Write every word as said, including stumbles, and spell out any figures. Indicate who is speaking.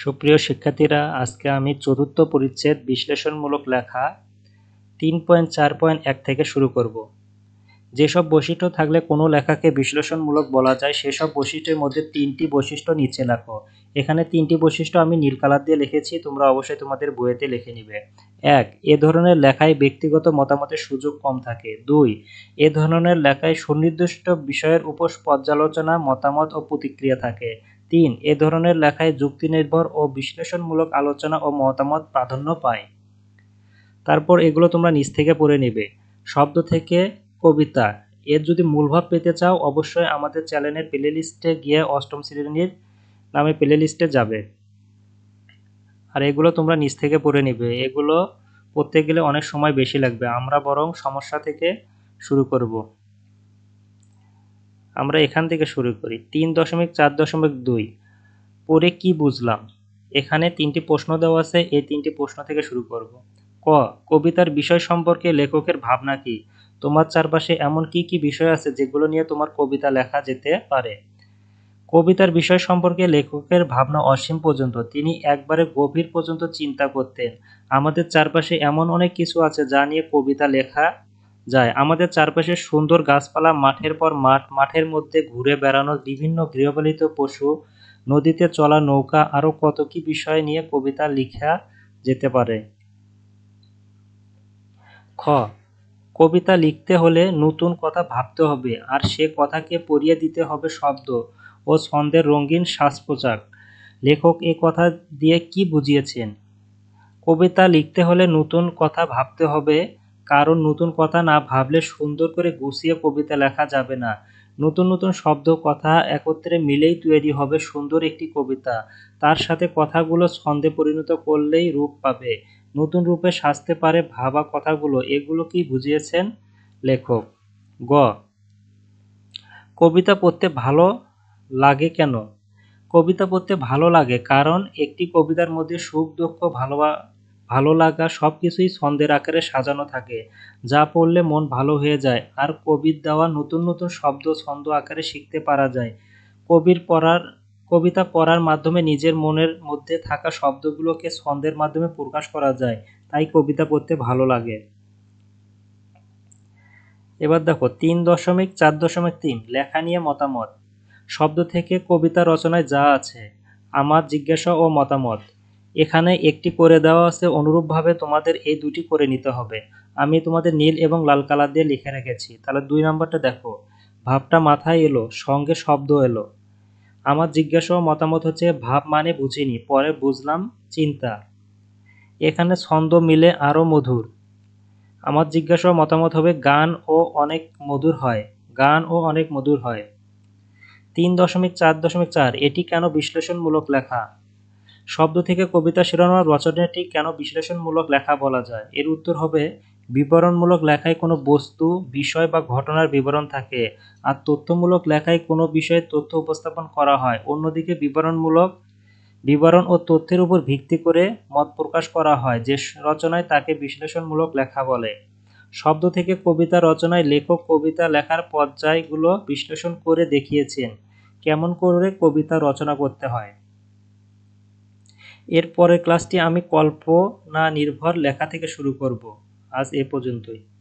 Speaker 1: সুপ্রিয় শিক্ষার্থীরা, আজকে আমি চতুর্থ পরিচ্ছেদ বিশ্লেষণমূলক লেখা তিন পয়েন্ট চার পয়েন্ট এক থেকে শুরু করব। যেসব বৈশিষ্ট্য থাকলে কোনো লেখাকে বিশ্লেষণমূলক বলা যায় সেসব বৈশিষ্ট্যের মধ্যে তিনটি বৈশিষ্ট্য নিচে লেখো। এখানে তিনটি বৈশিষ্ট্য আমি নীল কালার দিয়ে লিখেছি, তোমরা অবশ্যই তোমাদের বইয়েতে লিখে নিবে। এক, এ ধরনের লেখায় ব্যক্তিগত মতামতের সুযোগ কম থাকে। দুই, এ ধরনের লেখায় সুনির্দিষ্ট বিষয়ের উপর পর্যালোচনা, মতামত ও প্রতিক্রিয়া থাকে। তিন, এ ধরনের লেখায় যুক্তিনির্ভর ও বিশ্লেষণমূলক আলোচনা ও মতামত প্রাধান্য পায়। তারপর এগুলো তোমরা নিচ থেকে পড়ে নেবে। শব্দ থেকে কবিতা, এর যদি মূলভাব পেতে চাও অবশ্যই আমাদের চ্যানেলের প্লে লিস্টে গিয়ে অষ্টম শ্রেণীর নামে প্লে লিস্টে যাবে। আর এগুলো তোমরা নিচ থেকে পড়ে নিবে। এগুলো পড়তে গেলে অনেক সময় বেশি লাগবে। আমরা বরং সমস্যা থেকে শুরু করব। আমরা এখান থেকে শুরু করি। তিন দশমিক চার দশমিক দুই, পড়ে কি বুঝলাম? এখানে তিনটি প্রশ্ন দেওয়া আছে, এই তিনটি প্রশ্ন থেকে শুরু করব। ক, কবিতার বিষয় সম্পর্কে লেখকের ভাবনা কি? তোমার চারপাশে এমন কি কি বিষয় আছে যেগুলো নিয়ে তোমার কবিতা লেখা যেতে পারে? কবিতার বিষয় সম্পর্কে লেখকের ভাবনা অসীম পর্যন্ত, তিনি একবারে গভীর পর্যন্ত চিন্তা করতেন। আমাদের চারপাশে এমন অনেক কিছু আছে যা নিয়ে কবিতা লেখা যায়। আমাদের চারপাশে সুন্দর গাছপালা, মাঠের পর মাঠ, মাঠের মধ্যে ঘুরে বেড়ানো বিভিন্ন গৃহপালিত পশু, নদীতে চলা নৌকা, আরো কত কি বিষয় নিয়ে কবিতা লেখা যেতে পারে। খ, কবিতা লিখতে হলে নতুন কথা ভাবতে হবে, আর সে কথাকে পরিয়ে দিতে হবে শব্দ ও ছন্দের রঙিন সাজ-পোশাক। লেখক এ কথা দিয়ে কি বুঝিয়েছেন? কবিতা লিখতে হলে নতুন কথা ভাবতে হবে, কারণ নতুন কথা না ভাবলে সুন্দর করে গুছিয়ে কবিতা লেখা যাবে না। নতুন নতুন শব্দ, কথা একত্রে মিলেই তৈরি হবে সুন্দর একটি কবিতা। তার সাথে কথাগুলো ছন্দে পরিণত করলেই রূপ পাবে, নতুন রূপে সাজতে পারে ভাবা কথাগুলো। এগুলো কি বুঝিয়েছেন লেখক? গ, কবিতা পড়তে ভালো লাগে কেন? কবিতা পড়তে ভালো লাগে কারণ একটি কবিতার মধ্যে সুখ, দুঃখ, ভালো ভালো লাগা সব কিছুই ছন্দের আকারে সাজানো থাকে, যা পড়লে মন ভালো হয়ে যায়। আর কবির দেওয়া নতুন নতুন শব্দ ছন্দ আকারে শিখতে পারা যায়। কবির পড়ার কবিতা পড়ার মাধ্যমে নিজের মনের মধ্যে থাকা শব্দগুলোকে ছন্দের মাধ্যমে প্রকাশ করা যায়, তাই কবিতা পড়তে ভালো লাগে। এবার দেখো তিন দশমিক চার দশমিক তিন, লেখা নিয়ে মতামত। শব্দ থেকে কবিতা রচনায় যা আছে, আমার জিজ্ঞাসা ও মতামত। এখানে একটি করে দেওয়া আছে, অনুরূপভাবে তোমাদের এই দুটি করে নিতে হবে। আমি তোমাদের নীল এবং লাল কালার দিয়ে লিখে রেখেছি। তাহলে দুই নম্বরটা দেখো, ভাবটা মাথায় এলো, সঙ্গে শব্দ এলো। আমার জিজ্ঞাসা ও মতামত হচ্ছে ভাব মানে বুঝিনি, পরে বুঝলাম চিন্তা। এখানে ছন্দ মিলে আরো মধুর। আমার জিজ্ঞাসা ও মতামত হবে গান ও অনেক মধুর হয়, গান ও অনেক মধুর হয়। তিন দশমিক চার দশমিক চার, এটি কেন বিশ্লেষণমূলক লেখা? শব্দ থেকে কবিতা শিরোনাম রচনাটি কেন বিশ্লেষণমূলক লেখা বলা যায়? এর উত্তর হবে, বিবরণমূলক লেখায় কোনো বস্তু, বিষয় বা ঘটনার বিবরণ থাকে, আর তথ্যমূলক লেখায় কোনো বিষয়ে তথ্য উপস্থাপন করা হয়। অন্যদিকে বিবরণমূলক বিবরণ ও তথ্যের উপর ভিত্তি করে মত প্রকাশ করা হয় যে রচনায়, তাকে বিশ্লেষণমূলক লেখা বলে। শব্দ থেকে কবিতা রচনায় লেখক কবিতা লেখার পর্যায়গুলো বিশ্লেষণ করে দেখিয়েছেন কেমন করে কবিতা রচনা করতে হয়। এর পরের ক্লাসটি আমি কল্পনা নির্ভর লেখা থেকে শুরু করব। আজ এ পর্যন্তই।